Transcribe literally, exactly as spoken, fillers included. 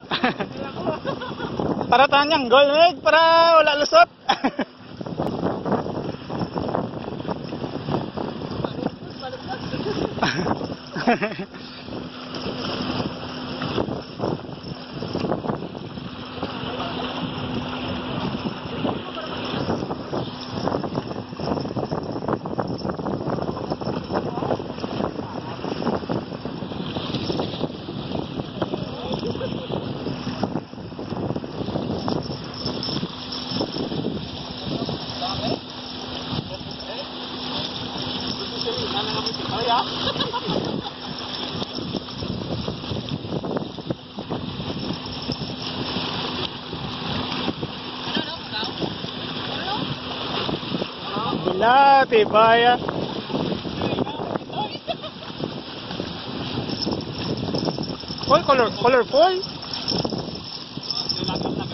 Para tanyang goal, Meg, para wala lusot. Bila, tibay ah. Oh, color, colorful.